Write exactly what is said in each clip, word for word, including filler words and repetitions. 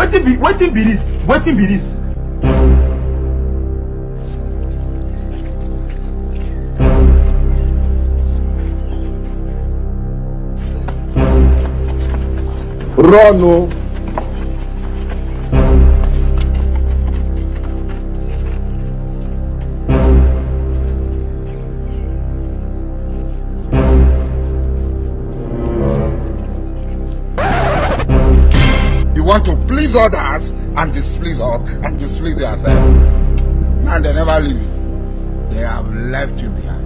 Waiting be waiting be this. Waiting be this. Run, oh. You want to please others and displease us and displease yourself. And they never leave you. They have left you behind.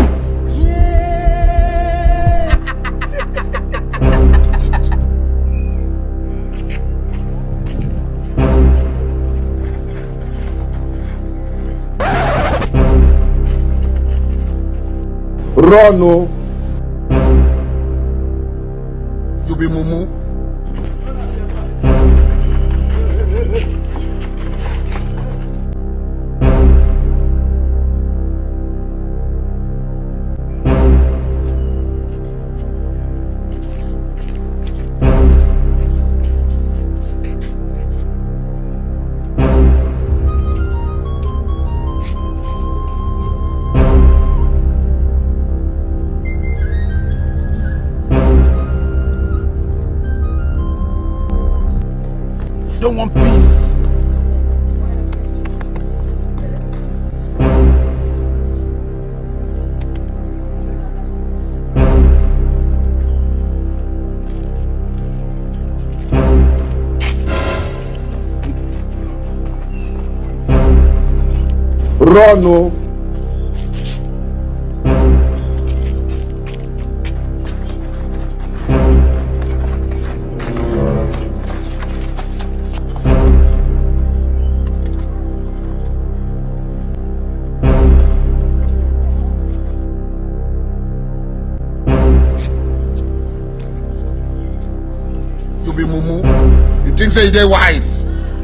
Run, oh. You be mumu. Don't want peace. Run, oh. You be mumu. You think say they wise?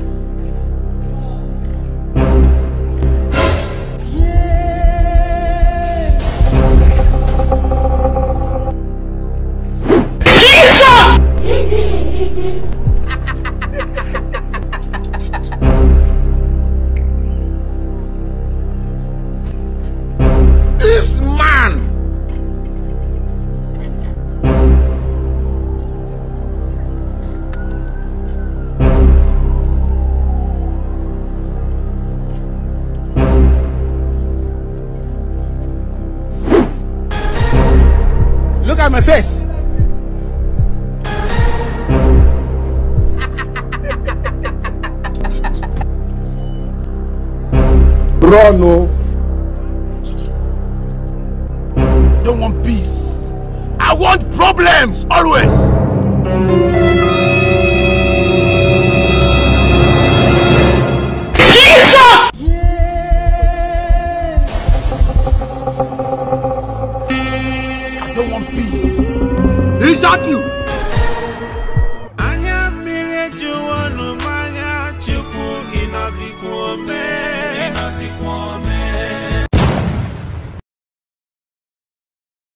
This man. Look at my face. Run, oh. Don't want peace. I want problems always. Jesus! I don't want peace. Reset you. Anya mire juwanu manya chuku inazikuome inazikuome